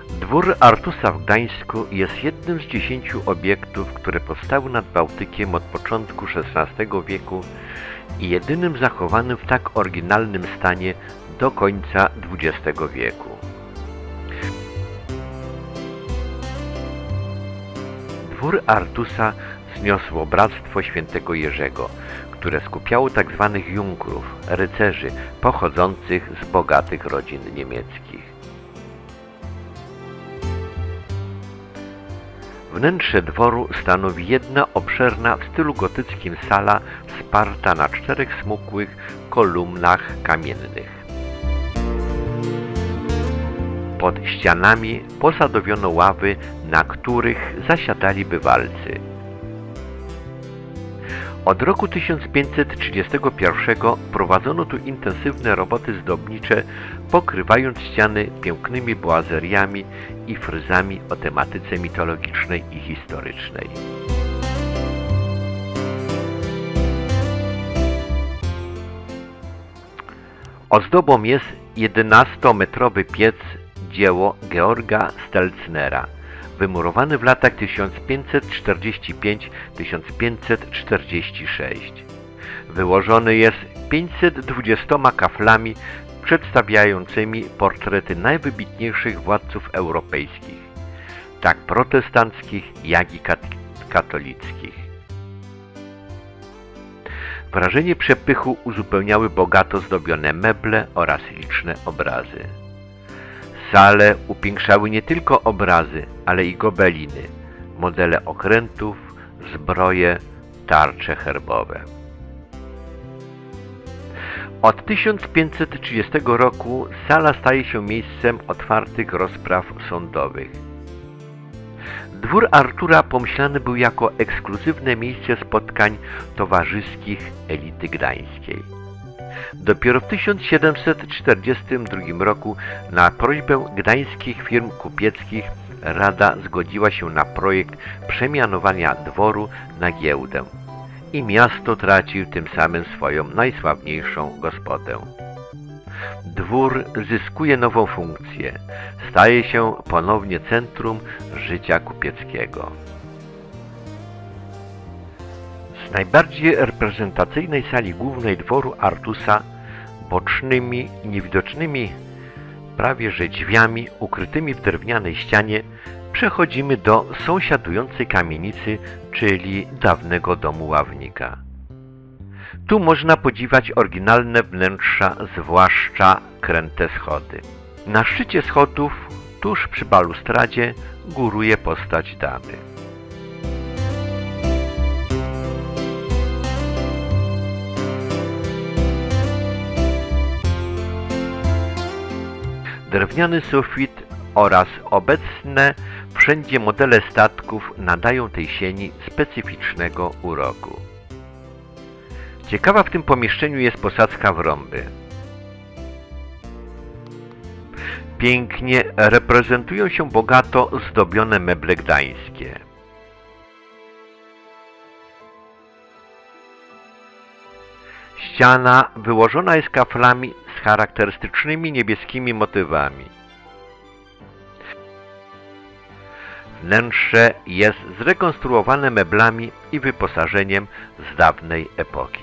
Dwór Artusa w Gdańsku jest jednym z 10 obiektów, które powstały nad Bałtykiem od początku XVI wieku i jedynym zachowanym w tak oryginalnym stanie do końca XX wieku. Dwór Artusa zniosło Bractwo Świętego Jerzego, które skupiało tzw. junkrów, rycerzy pochodzących z bogatych rodzin niemieckich. Wnętrze dworu stanowi jedna obszerna w stylu gotyckim sala wsparta na 4 smukłych kolumnach kamiennych. Pod ścianami posadowiono ławy, na których zasiadali bywalcy. Od roku 1531 prowadzono tu intensywne roboty zdobnicze, pokrywając ściany pięknymi boazeriami i fryzami o tematyce mitologicznej i historycznej. Ozdobą jest 11-metrowy piec, dzieło Georga Stelznera, wymurowany w latach 1545–1546. Wyłożony jest 520 kaflami przedstawiającymi portrety najwybitniejszych władców europejskich, tak protestanckich, jak i katolickich. Wrażenie przepychu uzupełniały bogato zdobione meble oraz liczne obrazy. Salę upiększały nie tylko obrazy, ale i gobeliny, modele okrętów, zbroje, tarcze herbowe. Od 1530 roku sala staje się miejscem otwartych rozpraw sądowych. Dwór Artura pomyślany był jako ekskluzywne miejsce spotkań towarzyskich elity gdańskiej. Dopiero w 1742 roku na prośbę gdańskich firm kupieckich Rada zgodziła się na projekt przemianowania dworu na giełdę i miasto traci tym samym swoją najsławniejszą gospodę. Dwór zyskuje nową funkcję, staje się ponownie centrum życia kupieckiego. Z najbardziej reprezentacyjnej sali głównej dworu Artusa, bocznymi, niewidocznymi prawie że drzwiami ukrytymi w drewnianej ścianie, przechodzimy do sąsiadującej kamienicy, czyli dawnego domu ławnika. Tu można podziwiać oryginalne wnętrza, zwłaszcza kręte schody. Na szczycie schodów, tuż przy balustradzie, góruje postać damy. Drewniany sufit oraz obecne wszędzie modele statków nadają tej sieni specyficznego uroku. Ciekawa w tym pomieszczeniu jest posadzka w rąby. Pięknie reprezentują się bogato zdobione meble gdańskie. Ściana wyłożona jest kaflami z charakterystycznymi niebieskimi motywami. Wnętrze jest zrekonstruowane meblami i wyposażeniem z dawnej epoki.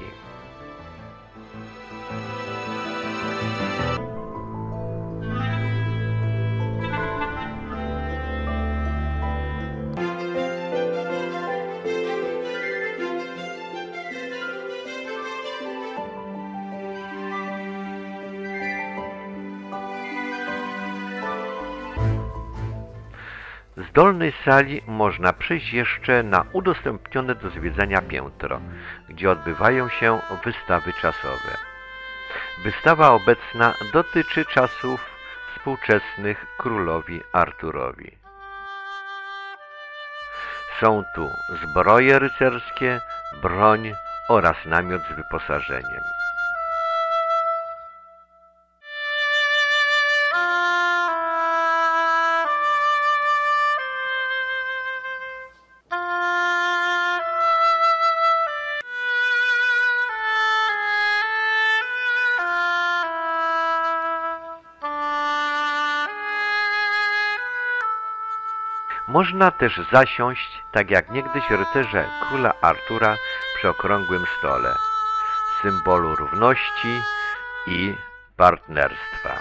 Z dolnej sali można przejść jeszcze na udostępnione do zwiedzania piętro, gdzie odbywają się wystawy czasowe. Wystawa obecna dotyczy czasów współczesnych królowi Arturowi. Są tu zbroje rycerskie, broń oraz namiot z wyposażeniem. Można też zasiąść, tak jak niegdyś rycerze króla Artura przy okrągłym stole, symbolu równości i partnerstwa.